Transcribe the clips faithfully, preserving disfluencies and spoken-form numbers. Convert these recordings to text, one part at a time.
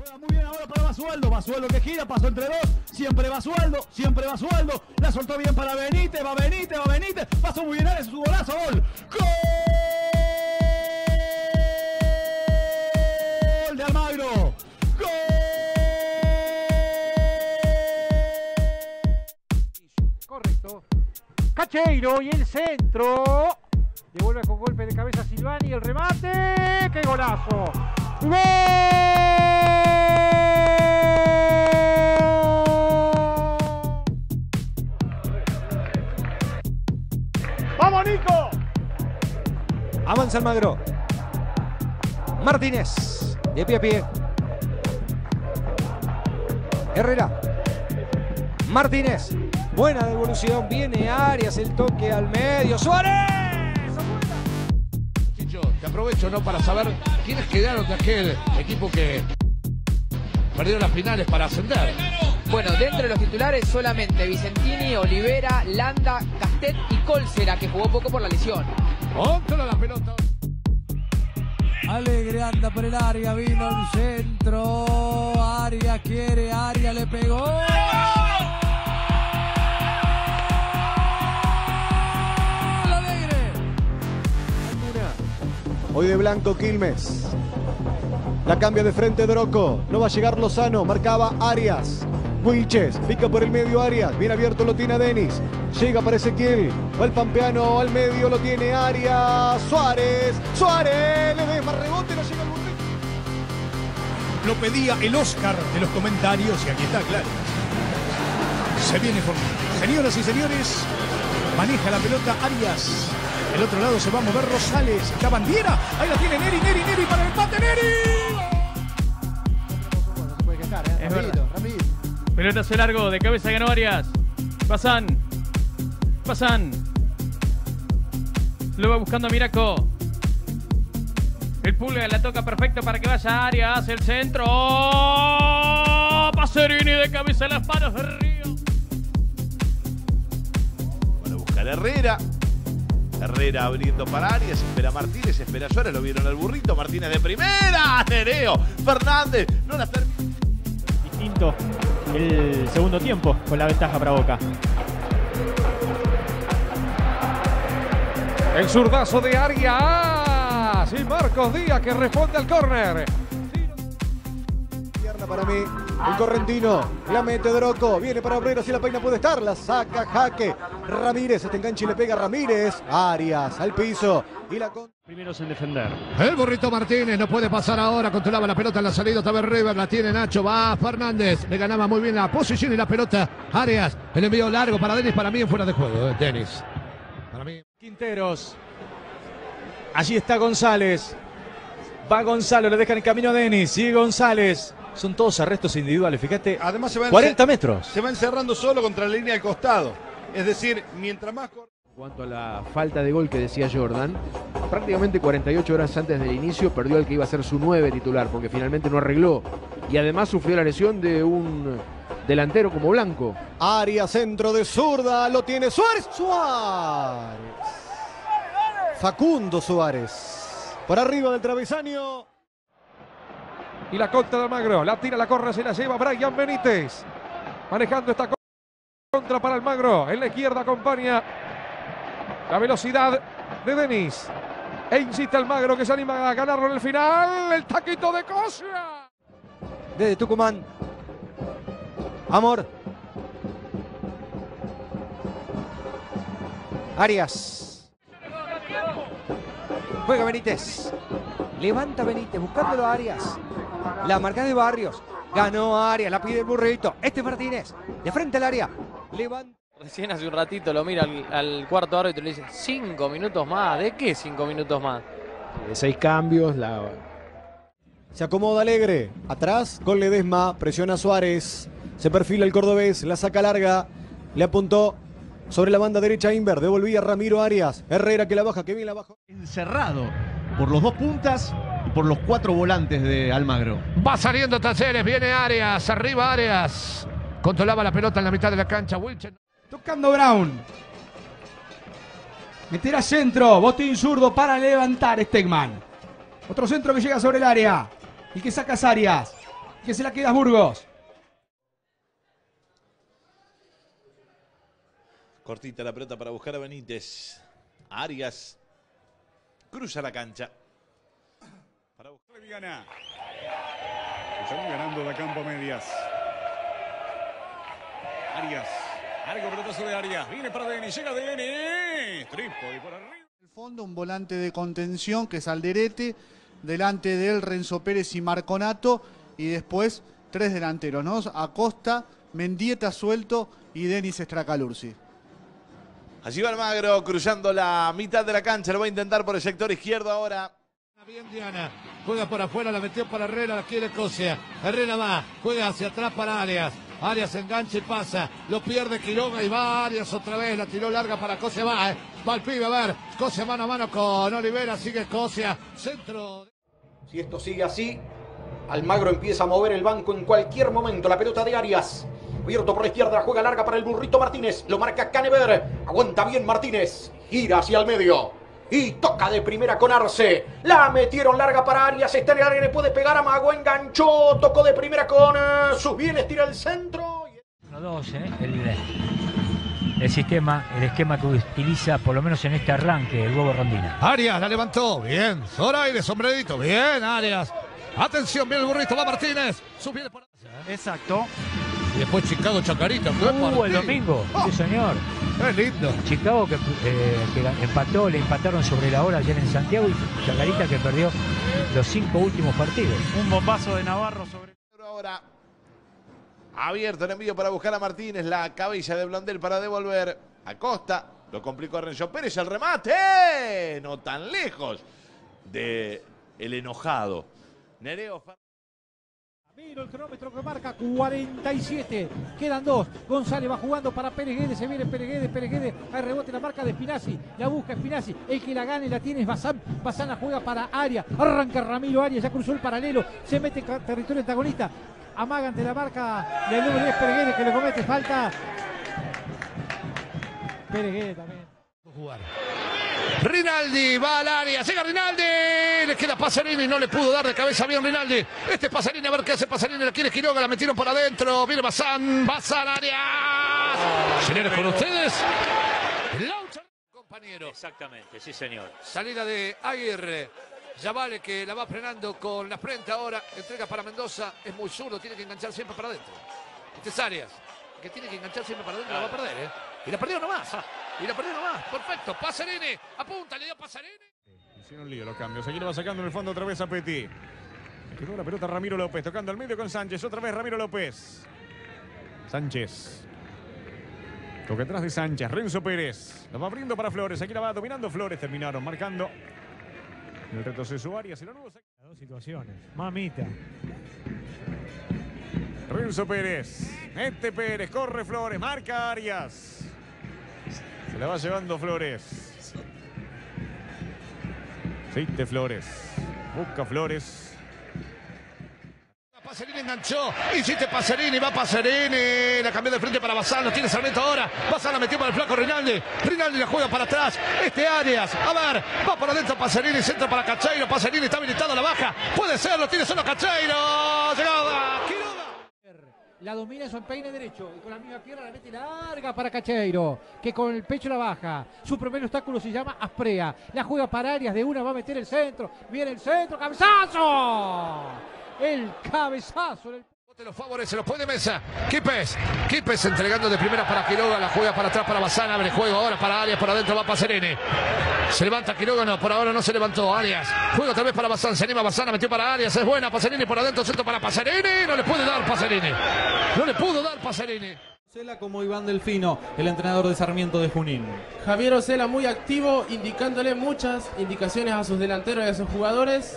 Muy bien ahora para Basualdo, Basualdo que gira, pasó entre dos, siempre Basualdo, siempre Basualdo, la soltó bien para Benítez, va Benítez, va Benítez, pasó muy bien, es su golazo, gol, gol de Almagro, gol. Correcto, Cacheiro y el centro, devuelve con golpe de cabeza Silvani, el remate, ¡qué golazo! ¡Gol! ¡Vamos, Nico! Avanza Almagro. Martínez, de pie a pie. Herrera. Martínez. Buena devolución. Viene Arias, el toque al medio. ¡Suárez! Chicho, te aprovecho, ¿no?, para saber quiénes quedaron de aquel equipo que perdieron las finales para ascender. Bueno, dentro de los titulares solamente Vicentini, Olivera, Landa, Castet y Colsera, que jugó poco por la lesión. Controla la pelota. Alegre anda por el área, vino el centro. Arias quiere, Arias le pegó. Alegre. Hoy de blanco Quilmes. La cambia de frente Droco. No va a llegar Lozano. Marcaba Arias. Wilches. Pica por el medio Arias. Bien abierto lo tiene a Denis. Llega para Ezequiel. Va el pampeano al medio. Lo tiene Arias. Suárez. Suárez. Le ve más rebote. No llega el burrito. Lo pedía el Oscar de los comentarios y aquí está, claro. Se viene con... Señoras y señores, maneja la pelota Arias. El otro lado se va a mover Rosales. La bandiera. Ahí la tiene Neri, Neri, Neri para el empate. ¡Neri! Es verdad. Pelotazo largo, de cabeza ganó Arias. Pasan. Pasan. Lo va buscando a Miraco. El Pulga la toca perfecto para que vaya Arias. El centro. ¡Oh! Pacerini de cabeza en las manos de Río. Bueno, buscar a Herrera. Herrera abriendo para Arias, espera Martínez, espera Suárez, lo vieron al burrito, Martínez de primera, Nereo, Fernández, no la termina. Distinto el segundo tiempo con la ventaja para Boca. El zurdazo de Arias y Marcos Díaz que responde al córner. Pierna para mí. El correntino, la mete Droco, viene para Obrero, si la peina puede estar, la saca Jaque. Ramírez, este enganche y le pega a Ramírez. Arias al piso. Y la con... Primeros en defender. El burrito Martínez no puede pasar ahora, controlaba la pelota en la salida, estaba River, la tiene Nacho, va Fernández, le ganaba muy bien la posición y la pelota. Arias, el envío largo para Denis, para mí en fuera de juego, eh, Denis. Para mí. Quinteros. Allí está González. Va Gonzalo, le dejan el camino a Denis. Sigue González. Son todos arrestos individuales, fíjate. Además se va cuarenta metros. Se va encerrando solo contra la línea del costado. Es decir, mientras más... En cuanto a la falta de gol que decía Jordan, prácticamente cuarenta y ocho horas antes del inicio perdió al que iba a ser su nueve titular, porque finalmente no arregló. Y además sufrió la lesión de un delantero como Blanco. Arias, centro de zurda, lo tiene Suárez. Suárez. Facundo Suárez. Por arriba del travesaño. Y la contra de Almagro, la tira, la corre, se la lleva Brian Benítez. Manejando esta contra para Almagro. En la izquierda acompaña la velocidad de Denis. E insiste Almagro que se anima a ganarlo en el final. El taquito de Cosia. Desde Tucumán. Amor. Arias. Juega Benítez. Levanta Benítez buscándolo a Arias. La marca de Barrios. Ganó Arias, la pide el burrito. Este Martínez, de frente al área. Levanta. Recién hace un ratito lo mira al, al cuarto árbitro y le dice cinco minutos más. ¿De qué cinco minutos más? De seis cambios. La... Se acomoda Alegre. Atrás con Ledesma. Presiona Suárez. Se perfila el cordobés. La saca larga. Le apuntó sobre la banda derecha Inver. Devolvía Ramiro Arias. Herrera que la baja. Que bien la baja. Encerrado por los dos puntas y por los cuatro volantes de Almagro. Va saliendo Talleres, viene Arias, arriba Arias. Controlaba la pelota en la mitad de la cancha. Wilchen. Tocando Brown. Meterá centro. Botín zurdo para levantar Stegman. Otro centro que llega sobre el área. Y que saca Arias. que se la queda Burgos. Cortita la pelota para buscar a Benítez. Arias cruza la cancha. Para buscar Viana. Están ganando de campo a medias. Arias. Largo pelotazo de Arias. Viene para Denis. Llega Denis. Trípode por arriba. El fondo, un volante de contención que es Alderete. Delante de él Renzo Pérez y Marconato. Y después tres delanteros, ¿no? Acosta, Mendieta suelto y Denis Stracalursi. Allí va Almagro cruzando la mitad de la cancha. Lo va a intentar por el sector izquierdo ahora. Bien Diana, juega por afuera, la metió para Herrera, la quiere Cosia. Herrera va, juega hacia atrás para Arias. Arias engancha y pasa, lo pierde Quiroga y va Arias otra vez, la tiró larga para Cosia, va, eh. va el pibe, a ver, Cosia mano a mano con Olivera, sigue Cosia, centro. Si esto sigue así, Almagro empieza a mover el banco en cualquier momento, la pelota de Arias. Abierto por la izquierda, la juega larga para el burrito Martínez. Lo marca Canever. Aguanta bien Martínez. Gira hacia el medio. Y toca de primera con Arce. La metieron larga para Arias. Está en el área, le puede pegar a Mago. Enganchó. Tocó de primera con uh, sus bienes. Tira el centro. uno dos, ¿eh? el, el sistema, el esquema que utiliza, por lo menos en este arranque, el huevo Rondina. Arias la levantó. Bien. Zoraide, sombrerito. Bien, Arias. Atención, bien el burrito. Va Martínez. Subir por... Exacto. Y después Chicago Chacarita. Uh, el domingo, oh, sí señor. Es lindo. Chicago que, eh, que empató, le empataron sobre la hora ayer en Santiago y Chacarita que perdió los cinco últimos partidos. Un bombazo de Navarro sobre... Ahora abierto el envío para buscar a Martínez. La cabeza de Blondel para devolver. Acosta. Lo complicó a Renzo Pérez. El remate. No tan lejos de el enojado. Nereo. Miro el cronómetro que marca cuarenta y siete. Quedan dos. González va jugando para Pérez Guedes. Se viene Pérez Guedes. Pérez Guedes. Hay rebote la marca de Spinazzi. La busca Spinazzi. El que la gane la tiene es Bazán. Bazán la juega para Arias. Arranca Ramiro Arias. Ya cruzó el paralelo. Se mete en territorio antagonista. Amaga ante la marca del número diez Pérez Guedes que le comete falta. Pérez Guedes también. Jugar. Rinaldi va al área, llega Rinaldi, le queda Pasarini, no le pudo dar de cabeza bien Rinaldi. Este es Pasarini, a ver qué hace Pasarini, la quiere Quiroga, la metieron por adentro, viene Bazán, Bazán, Arias. Señores, con ustedes, Laucha, compañero. Exactamente, sí señor. Salida de Aguirre, ya vale que la va frenando con la frente ahora, entrega para Mendoza, es muy zurdo, tiene que enganchar siempre para adentro. Este es Arias, que tiene que enganchar siempre para adentro, la va a perder, ¿eh? Y la perdió nomás. Y la perdió nomás. Perfecto. Pasarini. Apunta, le dio Pasarini. Hicieron lío los cambios. Aquí lo va sacando en el fondo otra vez a Petit. Quedó la pelota Ramiro López. Tocando al medio con Sánchez. Otra vez Ramiro López. Sánchez. Toca atrás de Sánchez. Renzo Pérez. Lo va abriendo para Flores. Aquí la va dominando Flores. Terminaron marcando. El retroceso Arias. Y lo nuevo. Dos situaciones. Mamita. Renzo Pérez. Mete Pérez. Corre Flores. Marca Arias. Se la va llevando Flores. Seite Flores. Busca Flores. Pasarini enganchó. Insiste Pasarini. Va Pasarini. La cambió de frente para Bazán. Lo tiene Sarmiento ahora. Bazán la metió para el flaco Rinaldi. Rinaldi la juega para atrás. Este Arias. A ver. Va por adentro Pasarini. Centro para Cacheiro. Pasarini está habilitado a la baja. Puede ser. Lo tiene solo Cacheiro. Llegada. Quiroga. La domina en su empeine derecho y con la misma pierna la mete larga para Cacheiro, que con el pecho la baja. Su primer obstáculo se llama Asprea. La juega para Arias, de una va a meter el centro. Viene el centro, ¡cabezazo! El cabezazo. El... Te lo favorece, lo pone Mesa. Quipes, Quipes entregando de primera para Quiroga, la juega para atrás para Bazán, abre juego ahora para Arias, por adentro va Pasarini. Se levanta Quiroga, no, por ahora no se levantó Arias. Juega otra vez para Bazán, se anima Bazán, metió para Arias, es buena Pasarini por adentro, centro para Pasarini, no le puede dar Pasarini. No le pudo dar Pasarini. Ocela como Iván Delfino, el entrenador de Sarmiento de Junín. Javier Ocela muy activo, indicándole muchas indicaciones a sus delanteros y a sus jugadores.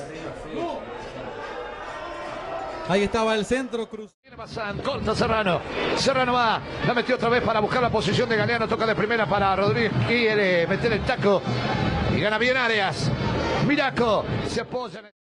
Ahí estaba el centro, Cruz. Bazán, corta Serrano. Serrano va, la metió otra vez para buscar la posición de Galeano. Toca de primera para Rodríguez. Quiere meter el taco. Y gana bien Arias. Miraco se apoya.